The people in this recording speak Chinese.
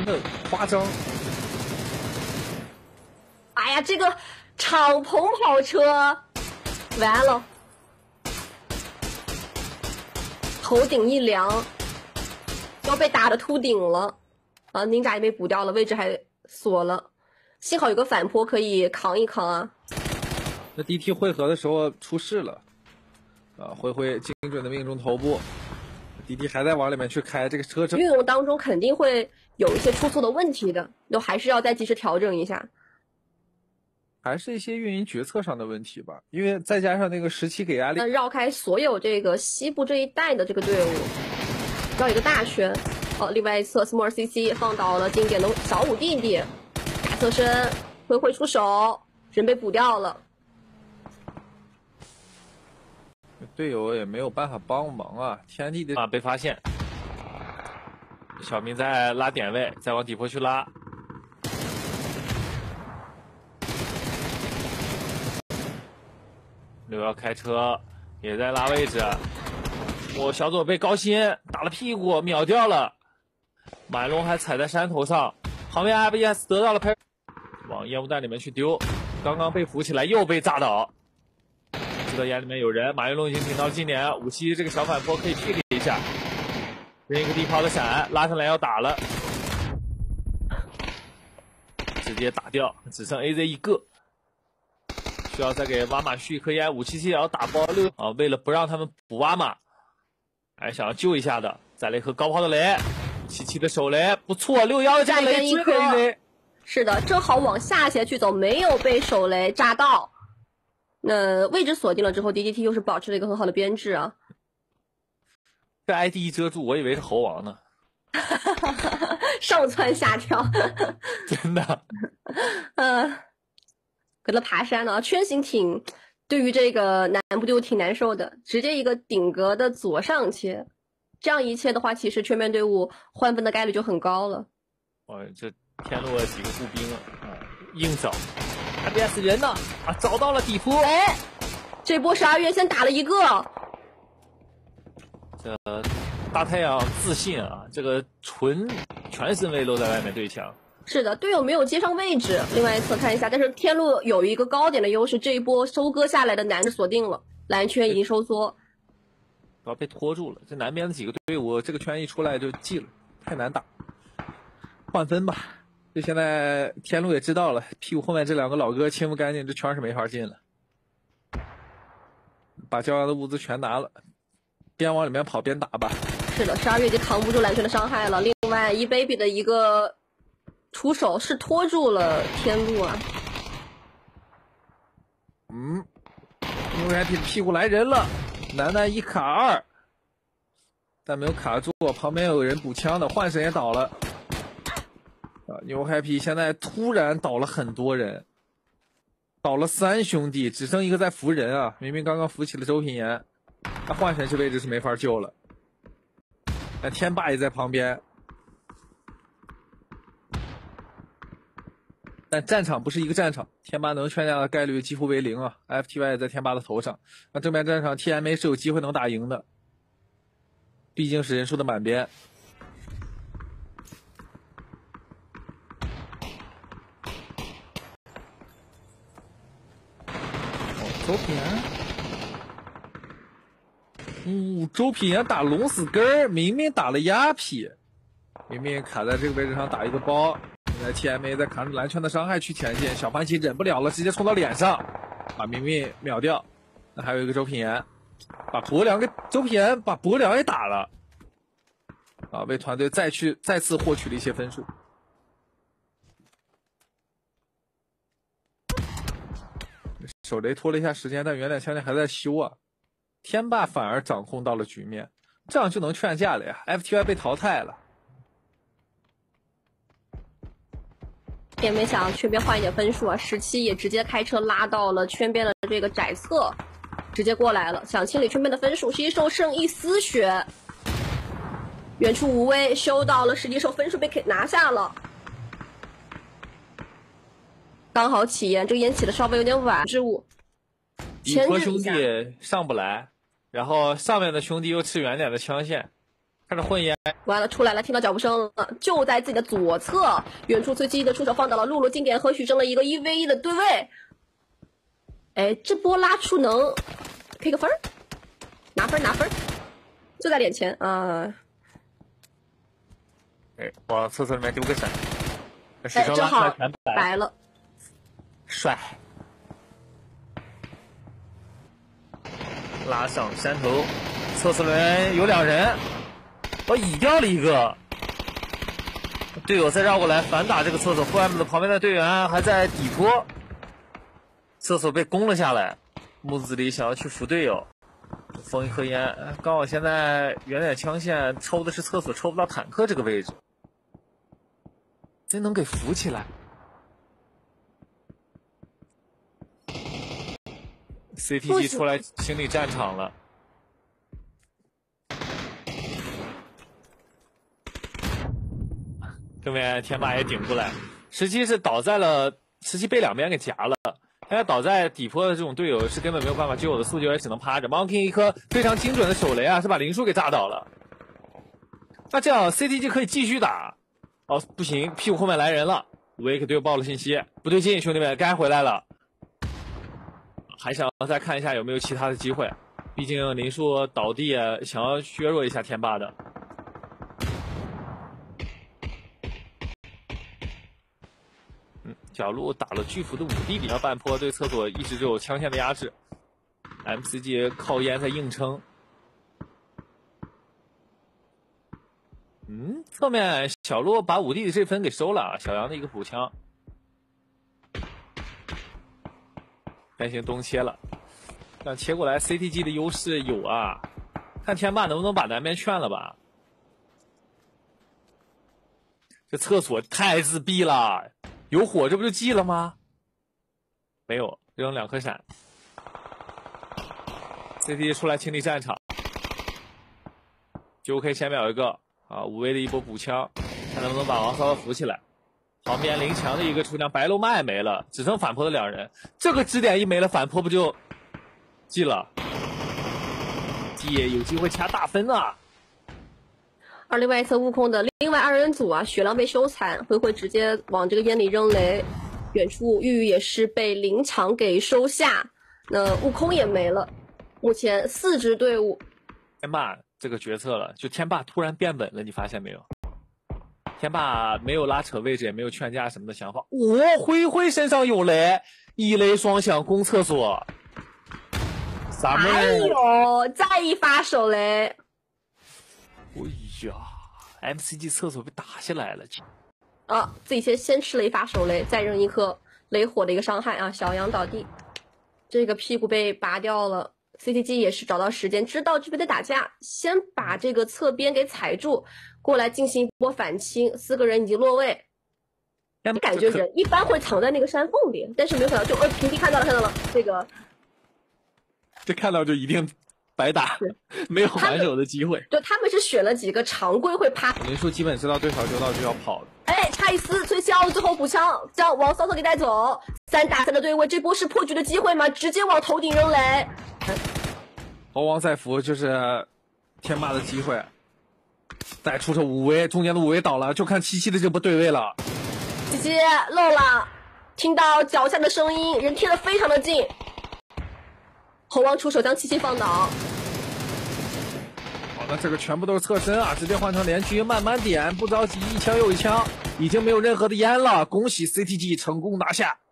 真的夸张。 哎呀，这个敞篷跑车完了，头顶一凉，要被打的秃顶了。啊，宁甲也被补掉了，位置还锁了，幸好有个反坡可以扛一扛啊。 那 DT 汇合的时候出事了，灰精准的命中头部。DT 还在往里面去开这个车运用当中肯定会有一些出错的问题的，都还是要再及时调整一下。 还是一些运营决策上的问题吧，因为再加上那个17给压力， 绕开所有这个西部这一带的这个队伍，绕一个大圈。哦，另外一侧 Small CC 放倒了经典的小五弟弟，大侧身灰出手，人被补掉了。 队友也没有办法帮忙啊，天地的被发现，小明在拉点位，再往底坡去拉。6-1开车也在拉位置，小左被高鑫打了屁股秒掉了，满龙还踩在山头上，旁边 ABS 得到了拍，往烟雾弹里面去丢，刚刚被扶起来又被炸倒。知道眼里面有人，马云龙已经顶到了近点，57这个小反坡可以 pick 一下，扔一个地抛的闪，拉上来要打了，直接打掉，只剩 AZ 一个，需要再给挖马续一颗烟，577也要打包6啊，为了不让他们补挖马，还想要救一下的，再来一颗高抛的雷，77的手雷不错，61的这个雷追雷， 是的，正好往下斜去走，没有被手雷炸到。那位置锁定了之后 ，DDT 又是保持了一个很好的编制啊。 这 ID 一遮住，我以为是猴王呢。 上蹿下跳， 真的。 搁那爬山呢，圈形挺对于这个南部队伍挺难受的，直接一个顶格的左上切，这样一切的话，其实圈边队伍换分的概率就很高了。 这天路几个步兵硬找。ABS 人呢？找到了底坡。 哎，这波12月先打了一个。 这大太阳自信啊，这个全身位露在外面对墙。 是的，队友没有接上位置。另外一侧看一下，但是天路有一个高点的优势，这一波收割下来的南的锁定了，蓝圈已经收缩。 要被拖住了，这南边的几个队伍，这个圈一出来就记了，太难打。换分吧。就现在天路也知道了，屁股后面这两个老哥清不干净，这圈是没法进了。把骄阳的物资全拿了，边往里面跑边打吧。 是的，12月已经扛不住蓝圈的伤害了。另外，baby 的一个出手是拖住了天路啊。 因为屁股来人了，楠楠1卡2，但没有卡住，旁边有人补枪的，幻神也倒了。牛 happy 现在突然倒了很多人，倒了3兄弟，只剩一个在扶人啊！明明刚刚扶起了周品言，那幻神这位置是没法救了。那天霸也在旁边，但战场不是一个战场，天霸能劝架的概率几乎为0啊 ！FTY 也在天霸的头上，那正面战场 TMA 是有机会能打赢的，毕竟是人数的满编。周品言，周品言打龙死根儿，明明打了压劈，明明卡在这个位置上打一个包，现在 TMA 在扛着蓝圈的伤害去前进，小番茄忍不了了，直接冲到脸上，把明明秒掉。那还有一个周品言，把博良给周品言把博良也打了，为团队再次获取了一些分数。手雷拖了一下时间，但原点枪剑还在修啊。天霸反而掌控到了局面，这样就能劝架了呀。FTY 被淘汰了， 也没想圈边换一点分数啊。17也直接开车拉到了圈边的这个窄侧，直接过来了，想清理圈边的分数。11兽剩一丝血，远处无威修到了11兽，分数被拿下了。刚好起烟，这个烟起的稍微有点晚，失误。 底坡兄弟上不来，然后上面的兄弟又吃远点的枪线， 开始混烟。 完了，出来了，听到脚步声了，就在自己的左侧，远处最积极的出手放倒了露露经典和许峥了一个1v1的对位。哎，这波拉出能配个分儿，拿分，就在脸前啊。 哎，往厕所里面丢个闪， 哎，正好白了， 帅。拉上山头，厕所里面有2人，我乙掉了一个，队友再绕过来反打这个厕所，副 M 的旁边的队员还在底坡，厕所被攻了下来，木子里想要去扶队友，封一颗烟，刚好现在远点枪线抽的是厕所，抽不到坦克这个位置，真能给扶起来。CTG 出来清理战场了，对面天霸也顶过来，17是倒在了，17被两边给夹了，现在倒在底坡的这种队友是根本没有办法救的，速救也只能趴着。Monkey 一颗非常精准的手雷啊，是把林书给炸倒了。那这样 CTG 可以继续打，哦不行，屁股后面来人了，我也给队友报了信息，不对劲，兄弟们该回来了。还想再看一下有没有其他的机会，毕竟林书倒地想要削弱一下天霸的。小鹿打了巨幅的5D里，半坡对厕所一直就有枪线的压制 ，MCG 靠烟在硬撑。侧面小鹿把5D 的这分给收了，小杨的一个补枪。先行东切了，但切过来 CTG 的优势有啊，看天霸能不能把南边劝了吧。这厕所太自闭了，有火这不就记了吗？没有，扔2颗闪。CTG 出来清理战场，9K 前面有一个啊，5V 的一波补枪，看能不能把王骚扶起来。旁边林强的一个出枪，白鹿麦没了，只剩反坡的2人。这个支点一没了，反坡不就记了？记有机会掐大分啊！ 而另外一侧悟空的另外2人组啊，血量被收残，灰直接往这个烟里扔雷，远处玉玉也是被林强给收下，那悟空也没了。目前4支队伍， 天霸这个决策了，就天霸突然变稳了，你发现没有？天霸没有拉扯位置，也没有劝架什么的想法。灰身上有雷，1雷双响攻厕所。 哎呦，再一发手雷！ 哎呀 ，MCG 厕所被打下来了。 啊，自己先吃了一发手雷，再扔一颗雷火的一个伤害啊，小杨倒地，这个屁股被拔掉了。CTG 也是找到时间，知道这边在打架，先把这个侧边给踩住，过来进行一波反清。4个人已经落位，感觉人一般会藏在那个山缝里，但是没有想到就平地看到了这个， 这看到就一定白打，没有还手的机会。 对，他们是选了几个常规会趴。 林书基本知道对手就到就要跑了。 哎，差一丝崔潇最后补枪，将王骚操给带走。3打3的对位，这波是破局的机会吗？直接往头顶扔雷。 猴王再扶就是天霸的机会，再出手5V，中间的5V倒了，就看77的这波对位了。 77漏了，听到脚下的声音，人贴得非常的近。猴王出手将77放倒。 好的，这个全部都是侧身啊，直接换成连狙，慢慢点，不着急，一枪又一枪，已经没有任何的烟了。恭喜 CTG 成功拿下。